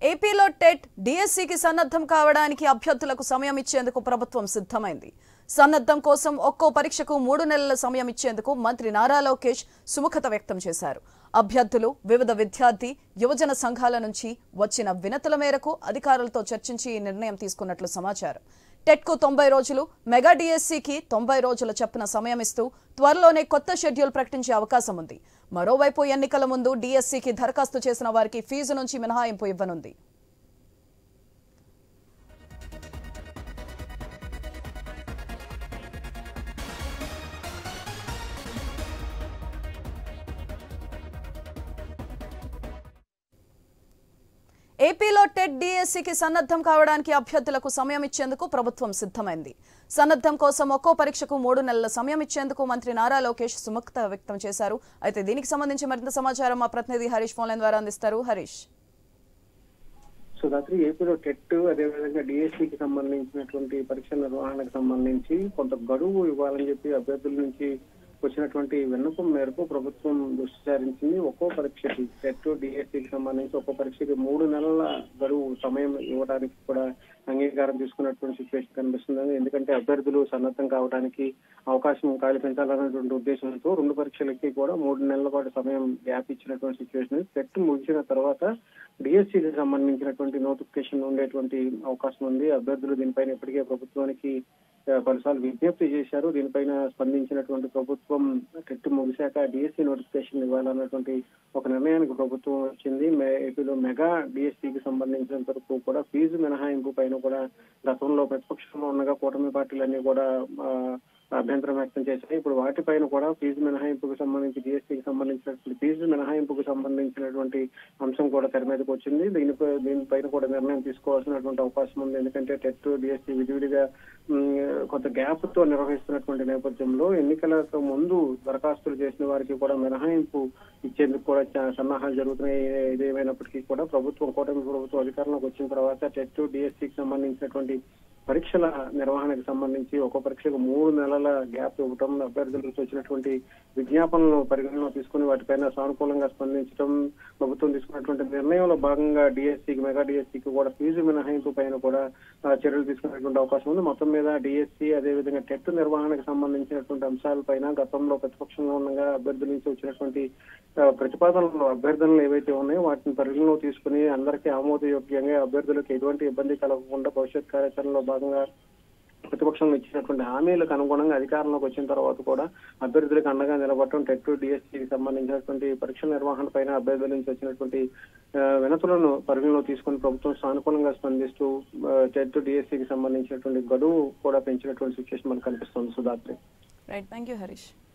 ఏపీలో టెట్ డిఎస్సికి సన్నద్ధం కావడానికి అభ్యర్థులకు సమయం ఇచ్చేందుకు ప్రభుత్వం సిద్ధమైంది. సన్నద్ధం కోసం ఒక్కో పరీక్షకు 3 నెలల సమయం ఇచ్చేందుకు మంత్రి నారా లోకేష్ సుముఖత వ్యక్తం చేశారు. అభ్యర్థులు వివిధ విద్యార్థి యువజన సంఘాల నుంచి వచ్చిన వినతుల మేరకు అధికారులతో చర్చించి ఈ నిర్ణయం తీసుకున్నట్లు సమాచారం. టెట్కు 90 రోజులు, మెగా డిఎస్సికి 90 రోజుల చొప్పున సమయం ఇస్తూ త్వరలోనే కొత్త షెడ్యూల్ ప్రకటించే అవకాశం ఉంది. మరోవైపు ఎన్నికల ముందు డిఎస్సికి దరఖాస్తు చేసిన వారికి ఫీజు నుంచి మినహాయింపు ఇవ్వనుంది. ఏపీలో టెట్ డిఎస్సికి సన్నద్ధం కావడానికి అభ్యర్థులకు సమయం ఇచ్చేందుకు ప్రభుత్వం సిద్ధమైంది. సన్నద్ధం కోసం ఒక్కో పరీక్షకు 3 నెలల సమయం ఇచ్చేందుకు మంత్రి నారా లోకేష్ సుముఖత వ్యక్తం చేశారు. అయితే దీనికి సంబంధించి మరింత సమాచారం మా ప్రతినిధి హరీష్ ఫోన్ లైన్ ద్వారా అందిస్తారు. హరీష్. సుధాత్రి, ఏపీలో టెట్ అదేవిధంగా డిఎస్సికి సంబంధించినటువంటి పరీక్ష నిర్వహణకు సంబంధించి కొంత గడువు ఇవ్వాలని చెప్పి అభ్యర్థుల నుంచి వచ్చినటువంటి విన్నపం మేరకు ప్రభుత్వం దృష్టి సారించింది. ఒక్కో పరీక్షకి టెట్ డిఎస్సికి సంబంధించి ఒక్కో పరీక్షకి 3 నెలల గడువు సమయం ఇవ్వడానికి కూడా అంగీకారం తీసుకున్నటువంటి సిచ్యువేషన్ కనిపిస్తుంది. ఎందుకంటే అభ్యర్థులు సన్నద్ధం కావడానికి అవకాశం కల్పించాలనేటువంటి ఉద్దేశంతో 2 పరీక్షలకి కూడా 3 నెలల పాటు సమయం గ్యాప్ ఇచ్చినటువంటి సిచ్యువేషన్. టెట్ ముగిసిన తర్వాత డిఎస్సికి సంబంధించినటువంటి నోటిఫికేషన్ ఉండేటువంటి అవకాశం ఉంది. అభ్యర్థులు దీనిపైన ఇప్పటికే ప్రభుత్వానికి పలుసార్లు విజ్ఞప్తి చేశారు. దీనిపైన స్పందించినటువంటి ప్రభుత్వం టెట్ ముగిశాక డిఎస్సి నోటిఫికేషన్ ఇవ్వాలన్నటువంటి ఒక నిర్ణయానికి ప్రభుత్వం వచ్చింది. ఏపీలో మెగా డిఎస్సికి సంబంధించినంత వరకు కూడా ఫీజు మినహాయింపు పైన కూడా గతంలో ప్రతిపక్షంలో ఉండగా కూటమి పార్టీలన్నీ కూడా అభ్యంతరం వ్యక్తం చేశాయి. ఇప్పుడు వాటిపైన కూడా ఫీజు మినహాయింపుకు సంబంధించి డిఎస్సికి సంబంధించినటువంటి ఫీజు మినహాయింపుకు సంబంధించినటువంటి అంశం కూడా తెర మీదకి వచ్చింది. దీనిపైన కూడా నిర్ణయం తీసుకోవాల్సినటువంటి అవకాశం ఉంది. ఎందుకంటే టెట్ డిఎస్సి విడివిడిగా కొంత గ్యాప్ తో నిర్వహిస్తున్నటువంటి నేపథ్యంలో ఎన్నికలకు ముందు దరఖాస్తులు చేసిన వారికి కూడా మినహాయింపు ఇచ్చేందుకు కూడా సన్నాహాలు జరుగుతున్నాయి. ఏదేమైనప్పటికీ కూడా కూటమి ప్రభుత్వం అధికారంలోకి వచ్చిన తర్వాత టెట్ డిఎస్సికి సంబంధించినటువంటి పరీక్షల నిర్వహణకు సంబంధించి ఒక్కో పరీక్షకు 3 నెలల గ్యాప్ ఇవ్వటం, అభ్యర్థులకు వచ్చినటువంటి విజ్ఞాపనలు పరిగణనలో తీసుకుని వాటిపైన సానుకూలంగా స్పందించడం, ప్రభుత్వం తీసుకున్నటువంటి నిర్ణయంలో భాగంగా డిఎస్సికి మెగా డిఎస్సికి కూడా ఫీజు మినహాయింపు పైన కూడా చర్యలు తీసుకునేటువంటి అవకాశం ఉంది. మొత్తం మీద డిఎస్సి అదేవిధంగా టెట్ నిర్వహణకు సంబంధించినటువంటి అంశాలపైన గతంలో ప్రతిపక్షంగా ఉండగా అభ్యర్థుల నుంచి వచ్చినటువంటి ప్రతిపాదనలు అభ్యర్థనలు ఏవైతే ఉన్నాయో వాటిని పరిగణలో తీసుకుని అందరికీ ఆమోదయోగ్యంగా అభ్యర్థులకు ఎటువంటి ఇబ్బంది కలగకుండా భవిష్యత్ కార్యాచరణలో భాగంగా ప్రతిపక్షంలో ఇచ్చినటువంటి హామీలకు అనుగుణంగా అధికారంలోకి వచ్చిన తర్వాత కూడా అభ్యర్థులకు అండగా నిలబడటం, టెట్ డిఎస్సికి సంబంధించినటువంటి పరీక్ష నిర్వహణ పైన అభ్యర్థుల నుంచి వచ్చినటువంటి వినతులను పరిగణలో తీసుకుని ప్రభుత్వం సానుకూలంగా స్పందిస్తూ టెట్ డిఎస్సికి సంబంధించినటువంటి గడువు కూడా పెంచినటువంటి సిచ్యువేషన్ మనకు కనిపిస్తుంది. Sudhatri. Right, thank you Harish.